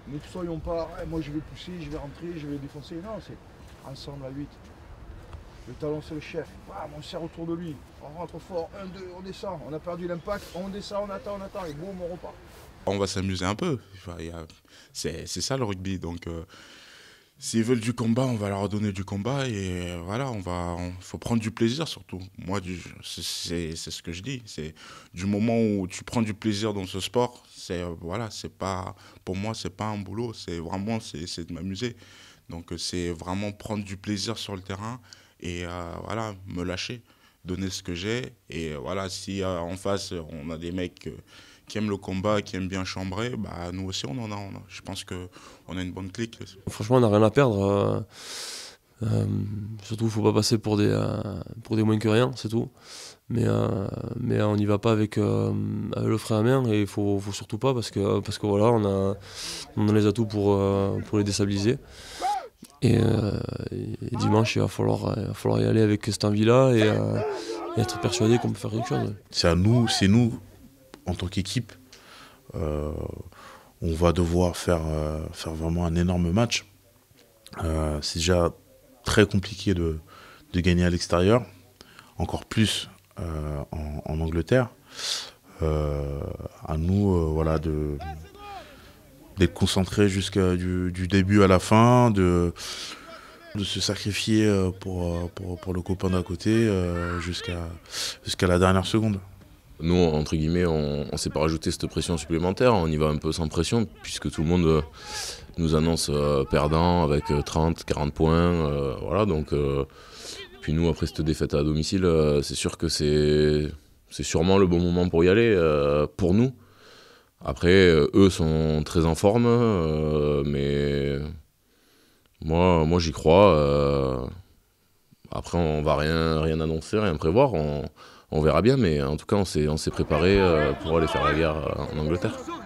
Ne soyons pas, ouais, moi je vais pousser, je vais rentrer, je vais défoncer. Non, c'est ensemble à 8. Le talon c'est le chef. Bam, on serre autour de lui. On rentre fort, 1, 2, on descend. On a perdu l'impact, on descend, on attend, et boum, on repart. On va s'amuser un peu. Enfin, c'est ça le rugby. Donc, s'ils veulent du combat, on va leur donner du combat et voilà, faut prendre du plaisir surtout. Moi, c'est ce que je dis. C'est du moment où tu prends du plaisir dans ce sport, voilà, c'est pas pour moi, c'est pas un boulot. C'est vraiment c'est de m'amuser. Donc, c'est vraiment prendre du plaisir sur le terrain et voilà, me lâcher, donner ce que j'ai et voilà, si en face on a des mecs qui aiment le combat, qui aiment bien chambrer, bah nous aussi je pense que on a une bonne clique. Franchement, on n'a rien à perdre. Surtout, il ne faut pas passer pour des moins que rien, c'est tout. Mais on n'y va pas avec le frein à main et faut surtout pas parce que voilà, on a les atouts pour les déstabiliser. Et dimanche, il va falloir y aller avec cette envie-là et être persuadé qu'on peut faire quelque chose. C'est nous, en tant qu'équipe, on va devoir faire vraiment un énorme match. C'est déjà très compliqué de gagner à l'extérieur, encore plus en Angleterre. À nous, voilà, d'être concentrés du début à la fin, de se sacrifier pour le copain d'à côté jusqu'à la dernière seconde. Nous, entre guillemets, on ne s'est pas rajouté cette pression supplémentaire, on y va un peu sans pression, puisque tout le monde nous annonce perdant avec 30, 40 points. Voilà, donc, puis nous, après cette défaite à domicile, c'est sûr que c'est sûrement le bon moment pour y aller, pour nous. Après, eux sont très en forme, mais moi j'y crois. Après, on va rien annoncer, rien prévoir. On verra bien, mais en tout cas, on s'est préparé pour aller faire la guerre en Angleterre.